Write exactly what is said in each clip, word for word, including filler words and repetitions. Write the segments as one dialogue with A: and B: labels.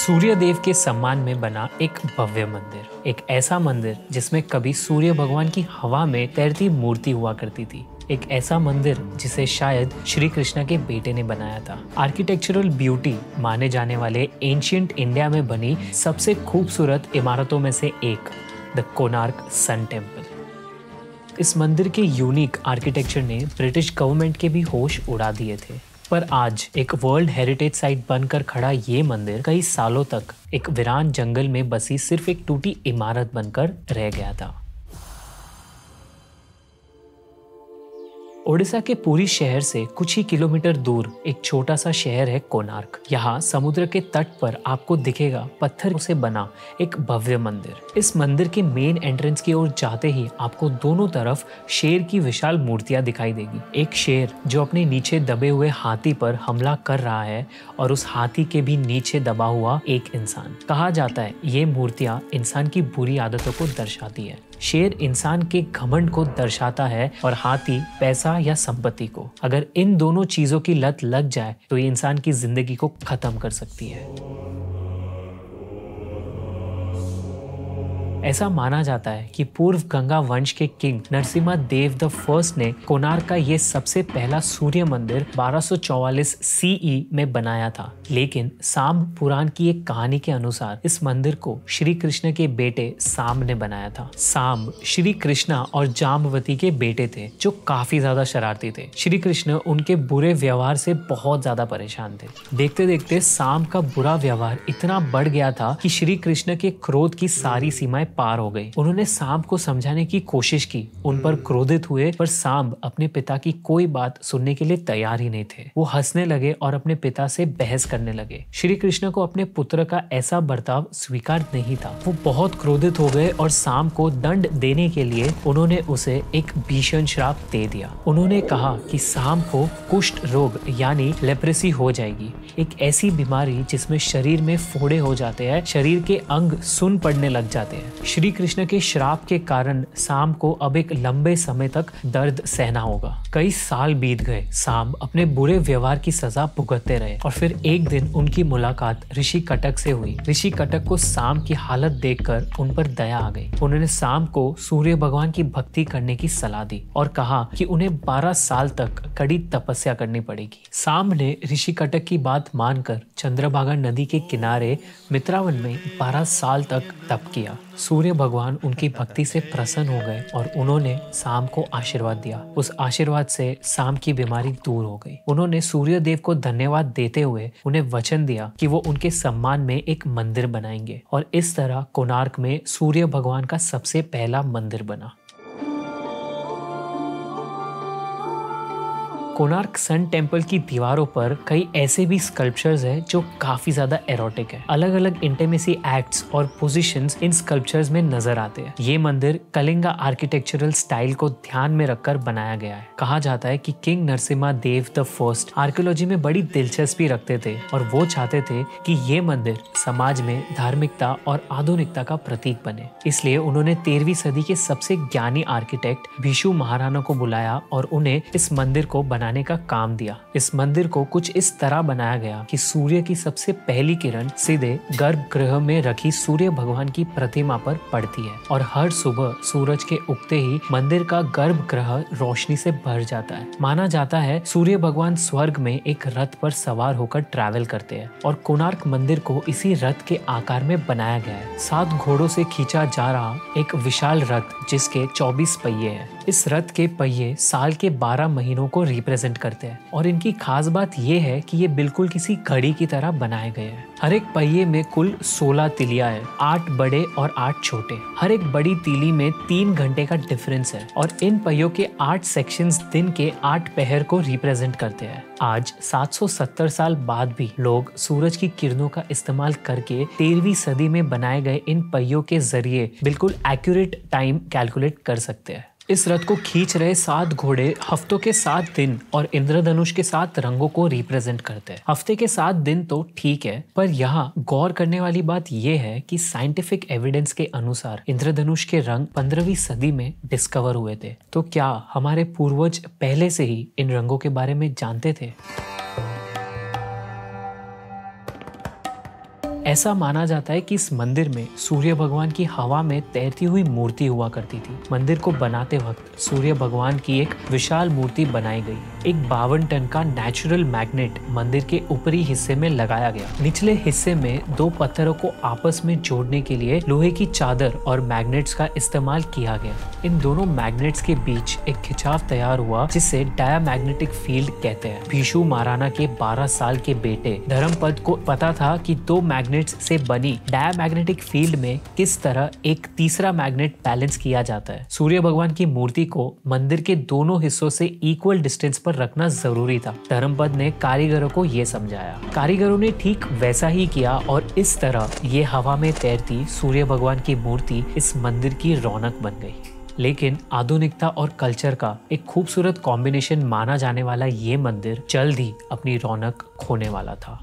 A: सूर्य देव के सम्मान में बना एक भव्य मंदिर, एक ऐसा मंदिर जिसमें कभी सूर्य भगवान की हवा में तैरती मूर्ति हुआ करती थी। एक ऐसा मंदिर जिसे शायद श्री कृष्ण के बेटे ने बनाया था। आर्किटेक्चरल ब्यूटी माने जाने वाले एंशिएंट इंडिया में बनी सबसे खूबसूरत इमारतों में से एक, द कोणार्क सन टेम्पल। इस मंदिर के यूनिक आर्किटेक्चर ने ब्रिटिश गवर्नमेंट के भी होश उड़ा दिए थे, पर आज एक वर्ल्ड हेरिटेज साइट बनकर खड़ा ये मंदिर कई सालों तक एक वीरान जंगल में बसी सिर्फ एक टूटी इमारत बनकर रह गया था। ओडिशा के पुरी शहर से कुछ ही किलोमीटर दूर एक छोटा सा शहर है कोणार्क। यहाँ समुद्र के तट पर आपको दिखेगा पत्थर से बना एक भव्य मंदिर। इस मंदिर के मेन एंट्रेंस की ओर जाते ही आपको दोनों तरफ शेर की विशाल मूर्तियां दिखाई देगी। एक शेर जो अपने नीचे दबे हुए हाथी पर हमला कर रहा है और उस हाथी के भी नीचे दबा हुआ एक इंसान। कहा जाता है ये मूर्तियां इंसान की बुरी आदतों को दर्शाती है। शेर इंसान के घमंड को दर्शाता है और हाथी पैसा या संपत्ति को। अगर इन दोनों चीजों की लत लग जाए तो ये इंसान की जिंदगी को खत्म कर सकती है। ऐसा माना जाता है कि पूर्व गंगा वंश के king Narasimha Deva the first ने कोणार्क का ये सबसे पहला सूर्य मंदिर बारह सौ चौवालीस सीई में बनाया था। लेकिन साम्ब पुराण की एक कहानी के अनुसार इस मंदिर को श्री कृष्ण के बेटे साम्ब ने बनाया था। साम्ब श्री कृष्ण और जाम्बवती के बेटे थे जो काफी ज्यादा शरारती थे। श्री कृष्ण उनके बुरे व्यवहार से बहुत ज्यादा परेशान थे। देखते देखते साम्ब का बुरा व्यवहार इतना बढ़ गया था कि श्री कृष्ण के क्रोध की सारी सीमाएं पार हो गई। उन्होंने साम्ब को समझाने की कोशिश की, उन पर क्रोधित हुए, पर साम्ब अपने पिता की कोई बात सुनने के लिए तैयार ही नहीं थे। वो हंसने लगे और अपने पिता से बहस करने लगे। श्री कृष्ण को अपने पुत्र का ऐसा बर्ताव स्वीकार नहीं था। वो बहुत क्रोधित हो गए और साम्ब को दंड देने के लिए उन्होंने उसे एक भीषण श्राप दे दिया। उन्होंने कहा कि साम्ब को कुष्ठ रोग यानी लेप्रेसी हो जाएगी, एक ऐसी बीमारी जिसमें शरीर में फोड़े हो जाते हैं, शरीर के अंग सुन्न पड़ने लग जाते हैं। श्री कृष्ण के श्राप के कारण साम्ब को अब एक लंबे समय तक दर्द सहना होगा। कई साल बीत गए। साम्ब अपने बुरे व्यवहार की सजा भुगतते रहे और फिर एक दिन उनकी मुलाकात ऋषि कटक से हुई। ऋषि कटक को साम्ब की हालत देखकर उन पर दया आ गई। उन्होंने साम्ब को सूर्य भगवान की भक्ति करने की सलाह दी और कहा कि उन्हें बारह साल तक कड़ी तपस्या करनी पड़ेगी। साम्ब ने ऋषि कटक की बात मानकर चंद्रभागा नदी के किनारे मित्रावन में बारह साल तक तप किया। सूर्य भगवान उनकी भक्ति से प्रसन्न हो गए और उन्होंने साम्ब को आशीर्वाद दिया। उस आशीर्वाद से साम्ब की बीमारी दूर हो गई। उन्होंने सूर्य देव को धन्यवाद देते हुए उन्हें वचन दिया कि वो उनके सम्मान में एक मंदिर बनाएंगे और इस तरह कोणार्क में सूर्य भगवान का सबसे पहला मंदिर बना। कोणार्क सन टेम्पल की दीवारों पर कई ऐसे भी स्कल्पचर्स हैं जो काफी ज्यादा एरोटिक है। अलग अलग इंटीमेसी एक्ट्स और पोजीशंस इन स्कल्पचर्स में नजर आते हैं। ये मंदिर कलिंगा आर्किटेक्चरल स्टाइल को ध्यान में रखकर बनाया गया है। कहा जाता है कि king Narasimha Deva the first archaeology में बड़ी दिलचस्पी रखते थे और वो चाहते थे कि ये मंदिर समाज में धार्मिकता और आधुनिकता का प्रतीक बने। इसलिए उन्होंने तेरहवीं सदी के सबसे ज्ञानी आर्किटेक्ट भिशु महाराणा को बुलाया और उन्हें इस मंदिर को बनाने का काम दिया। इस मंदिर को कुछ इस तरह बनाया गया कि सूर्य की सबसे पहली किरण सीधे गर्भगृह में रखी सूर्य भगवान की प्रतिमा पर पड़ती है और हर सुबह सूरज के उगते ही मंदिर का गर्भगृह रोशनी से भर जाता है। माना जाता है सूर्य भगवान स्वर्ग में एक रथ पर सवार होकर ट्रैवल करते हैं और कोणार्क मंदिर को इसी रथ के आकार में बनाया गया है। सात घोड़ों से खींचा जा रहा एक विशाल रथ जिसके चौबीस पहिए हैं। इस रथ के पहिए साल के बारह महीनों को रिप्रेजेंट करते हैं और इनकी खास बात यह है कि ये बिल्कुल किसी घड़ी की तरह बनाए गए हैं। हर एक पहिए में कुल सोलह तिलियां हैं, आठ बड़े और आठ छोटे। हर एक बड़ी तीली में तीन घंटे का डिफरेंस है और इन पहियों के आठ सेक्शंस दिन के आठ पहर को रिप्रेजेंट करते हैं। आज सात सौ सत्तर साल बाद भी लोग सूरज की किरणों का इस्तेमाल करके तेरहवीं सदी में बनाए गए इन पहियों के जरिए बिल्कुल एक्यूरेट टाइम कैलकुलेट कर सकते हैं। इस रथ को खींच रहे सात घोड़े हफ्तों के सात दिन और इंद्रधनुष के सात रंगों को रिप्रेजेंट करते हैं। हफ्ते के सात दिन तो ठीक है, पर यहाँ गौर करने वाली बात यह है कि साइंटिफिक एविडेंस के अनुसार इंद्रधनुष के रंग पंद्रहवीं सदी में डिस्कवर हुए थे। तो क्या हमारे पूर्वज पहले से ही इन रंगों के बारे में जानते थे? ऐसा माना जाता है कि इस मंदिर में सूर्य भगवान की हवा में तैरती हुई मूर्ति हुआ करती थी। मंदिर को बनाते वक्त सूर्य भगवान की एक विशाल मूर्ति बनाई गई। एक बावन टन का नेचुरल मैग्नेट मंदिर के ऊपरी हिस्से में लगाया गया। निचले हिस्से में दो पत्थरों को आपस में जोड़ने के लिए लोहे की चादर और मैग्नेट्स का इस्तेमाल किया गया। इन दोनों मैग्नेट्स के बीच एक खिंचाव तैयार हुआ जिसे डायमैग्नेटिक फील्ड कहते हैं। भीषु महाराणा के बारह साल के बेटे धर्मपद को पता था कि दो मैग्नेट्स से बनी डायमैग्नेटिक फील्ड में किस तरह एक तीसरा मैग्नेट बैलेंस किया जाता है। सूर्य भगवान की मूर्ति को मंदिर के दोनों हिस्सों से इक्वल डिस्टेंस पर रखना जरूरी था। धर्मपद ने कारीगरों को ये समझाया। कारीगरों ने ठीक वैसा ही किया और इस तरह ये हवा में तैरती सूर्य भगवान की मूर्ति इस मंदिर की रौनक बन गई। लेकिन आधुनिकता और कल्चर का एक खूबसूरत कॉम्बिनेशन माना जाने वाला ये मंदिर जल्द ही अपनी रौनक खोने वाला था।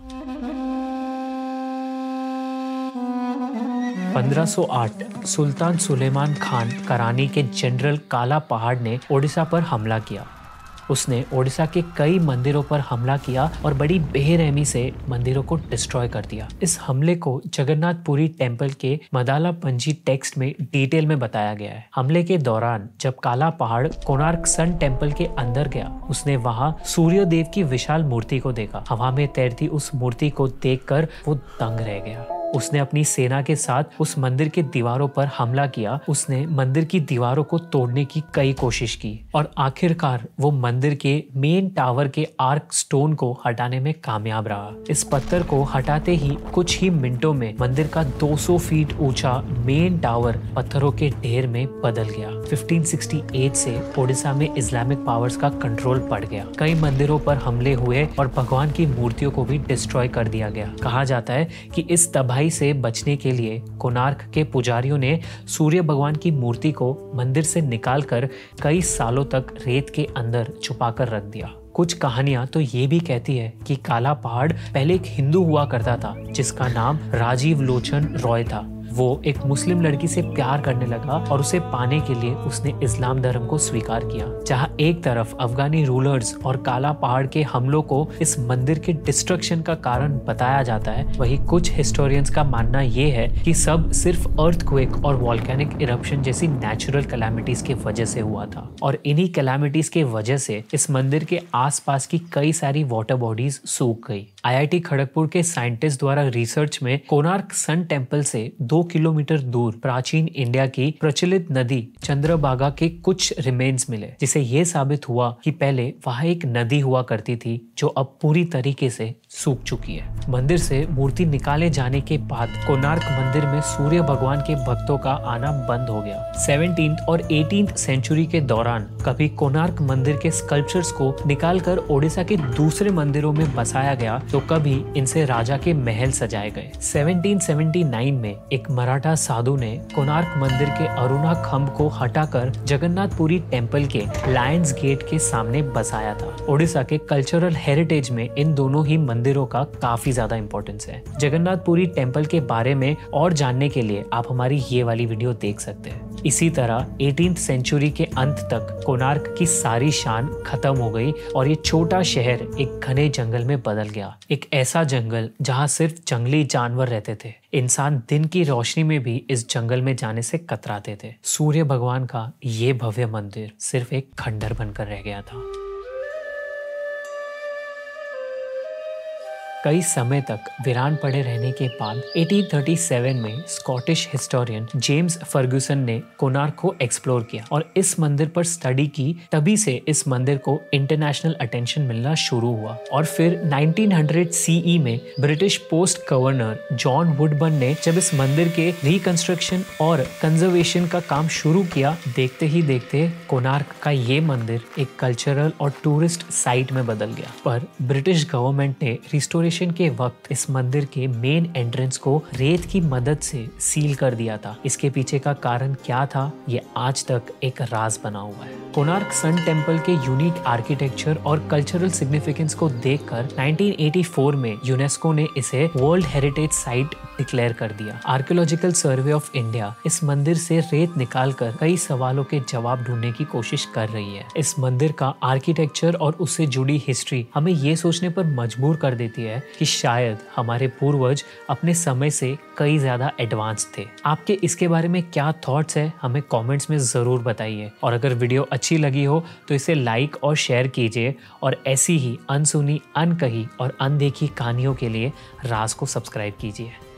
A: पंद्रह सौ आठ सुल्तान सुलेमान खान करानी के जनरल काला पहाड़ ने ओडिशा पर हमला किया। उसने ओडिशा के कई मंदिरों पर हमला किया और बड़ी बेरहमी से मंदिरों को डिस्ट्रॉय कर दिया। इस हमले को जगन्नाथपुरी टेम्पल के मदाला पंजी टेक्स्ट में डिटेल में बताया गया है। हमले के दौरान जब काला पहाड़ कोणार्क सन टेम्पल के अंदर गया, उसने वहां सूर्य देव की विशाल मूर्ति को देखा। हवा में तैरती उस मूर्ति को देखकर वो दंग रह गया। उसने अपनी सेना के साथ उस मंदिर के दीवारों पर हमला किया। उसने मंदिर की दीवारों को तोड़ने की कई कोशिश की और आखिरकार वो मंदिर के मेन टावर के आर्क स्टोन को हटाने में कामयाब रहा। इस पत्थर को हटाते ही कुछ ही मिनटों में मंदिर का दो सौ फीट ऊंचा मेन टावर पत्थरों के ढेर में बदल गया। पंद्रह सौ अड़सठ से ओडिशा में इस्लामिक पावर्स का कंट्रोल बढ़ गया। कई मंदिरों पर हमले हुए और भगवान की मूर्तियों को भी डिस्ट्रॉय कर दिया गया। कहा जाता है कि इस तबाही से बचने के लिए कोणार्क के पुजारियों ने सूर्य भगवान की मूर्ति को मंदिर से निकालकर कई सालों तक रेत के अंदर छुपाकर रख दिया। कुछ कहानियां तो ये भी कहती है कि काला पहाड़ पहले एक हिंदू हुआ करता था जिसका नाम राजीव लोचन रॉय था। वो एक मुस्लिम लड़की से प्यार करने लगा और उसे पाने के लिए उसने इस्लाम धर्म को स्वीकार किया। जहां एक तरफ अफगानी रूलर्स और काला पहाड़ के हमलों को इस मंदिर के डिस्ट्रक्शन का कारण बताया जाता है, वहीं कुछ हिस्टोरियंस का मानना ये है कि सब सिर्फ अर्थक्वेक और वॉल्केनिक इरप्शन जैसी नेचुरल कैलामिटीज की वजह से हुआ था और इन्हीं कैलामिटीज के वजह से इस मंदिर के आसपास की कई सारी वाटर बॉडीज सूख गई। आई आई टी खड़गपुर के साइंटिस्ट द्वारा रिसर्च में कोणार्क सन टेम्पल से दो किलोमीटर दूर प्राचीन इंडिया की प्रचलित नदी चंद्रभागा के कुछ रिमेन्स मिले, जिसे ये साबित हुआ कि पहले वहां एक नदी हुआ करती थी जो अब पूरी तरीके से सूख चुकी है। मंदिर से मूर्ति निकाले जाने के बाद कोणार्क मंदिर में सूर्य भगवान के भक्तों का आना बंद हो गया। सेवनटीन्थ और एटीन्थ सेंचुरी के दौरान कभी कोणार्क मंदिर के स्कल्पचर्स को निकालकर ओडिशा के दूसरे मंदिरों में बसाया गया तो कभी इनसे राजा के महल सजाए गए। सेवनटीन सेवेंटी नाइन में एक मराठा साधु ने कोणार्क मंदिर के अरुणा खंभ को हटाकर जगन्नाथपुरी टेम्पल के लायंस गेट के सामने बसाया था। ओडिशा के कल्चरल हेरिटेज में इन दोनों ही मंदिरों का काफी ज्यादा इंपॉर्टेंस है। जगन्नाथपुरी टेम्पल के बारे में और जानने के लिए आप हमारी ये वाली वीडियो देख सकते हैं। इसी तरह एटीन्थ सेंचुरी के अंत तक कोणार्क की सारी शान खत्म हो गई और ये छोटा शहर एक घने जंगल में बदल गया। एक ऐसा जंगल जहां सिर्फ जंगली जानवर रहते थे। इंसान दिन की रोशनी में भी इस जंगल में जाने से कतराते थे। सूर्य भगवान का ये भव्य मंदिर सिर्फ एक खंडर बनकर रह गया था। कई समय तक वीरान पड़े रहने के बाद अठारह सौ सैंतीस में स्कॉटिश हिस्टोरियन जेम्स फर्ग्यूसन ने कोणार्क को एक्सप्लोर किया और इस मंदिर पर स्टडी की। तभी से इस मंदिर को इंटरनेशनल अटेंशन मिलना शुरू हुआ और फिर नाइनटीन हंड्रेड सी ई में British post governor John Woodburn ने जब इस मंदिर के रिकंस्ट्रक्शन और कंजर्वेशन का काम शुरू किया, देखते ही देखते कोणार्क का ये मंदिर एक कल्चरल और टूरिस्ट साइट में बदल गया। पर ब्रिटिश गवर्नमेंट ने रिस्टोरेशन के वक्त इस मंदिर के मेन एंट्रेंस को रेत की मदद से सील कर दिया था। इसके पीछे का कारण क्या था, ये आज तक एक राज बना हुआ है। कोणार्क सन टेम्पल के यूनिक आर्किटेक्चर और कल्चरल सिग्निफिकेंस को देखकर नाइनटीन एटी फोर में यूनेस्को ने इसे वर्ल्ड हेरिटेज साइट डिक्लेयर कर दिया। आर्कियोलॉजिकल सर्वे ऑफ इंडिया इस मंदिर से रेत निकालकर कई सवालों के जवाब ढूंढने की कोशिश कर रही है। इस मंदिर का आर्किटेक्चर और उससे जुड़ी हिस्ट्री हमें ये सोचने पर मजबूर कर देती है कि शायद हमारे पूर्वज अपने समय से कई ज्यादा एडवांस थे। आपके इसके बारे में क्या थॉट्स है हमें कमेंट्स में जरूर बताइए, और अगर वीडियो अच्छी लगी हो तो इसे लाइक और शेयर कीजिए, और ऐसी ही अनसुनी, अनकही और अनदेखी कहानियों के लिए राज को सब्सक्राइब कीजिए।